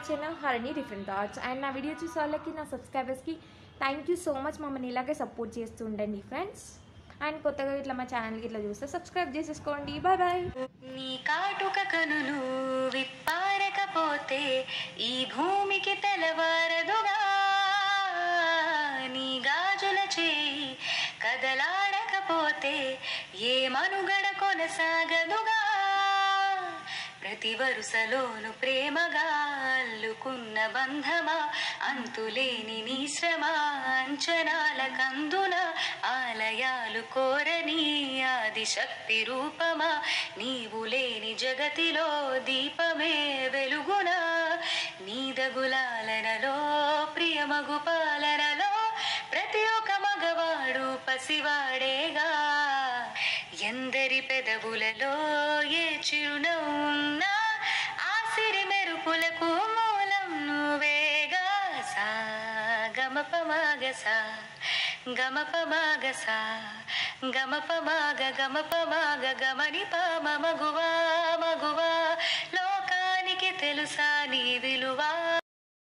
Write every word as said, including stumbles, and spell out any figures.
Channel Harini different thoughts. And నా video చూసే వాళ్ళకి, నా సబ్స్క్రైబర్స్కి థ్యాంక్ యూ సో మచ్. మమ్మల్ని ఇలాగే సపోర్ట్ చేస్తూ ఉండండి ఫ్రెండ్స్. అండ్ కొత్తగా ఇట్లా మా ఛానల్కి ఇట్లా చూస్తే సబ్స్క్రైబ్ చేసేసుకోండి. Bye bye. నీ కాటుక కనులు విప్పారకపోతే ఈ భూమికి తెలవారదుగా, నీ గాజుల చేయి కదలాడకపోతే ఏ మనుగడ కొనసాగదుగా, ప్రతి వరుసలోను ప్రేమగా అల్లుకున్న బంధమా, అంతులేని నీ శ్రమ అంచనాల కందున ఆలయాలు కోరని ఆదిశక్తి రూపమా, నీవు లేని జగతిలో దీపమే వెలుగునా, నీదగులాలనలో ప్రియమగు పాలనలో ప్రతి ఒక్క మగవాడు పసివాడేగా, ఎందరి పెదవులలో ఏ చిరునవ్వున్నా ఆ సిరి మెరుపులకు మూలం నువ్వేగా, సా గమప మాగసా గమప మాగసా గమప మాగ గమప మాగ గమని పామ మగువా మగువా, లోకానికి తెలుసా నీ విలువా.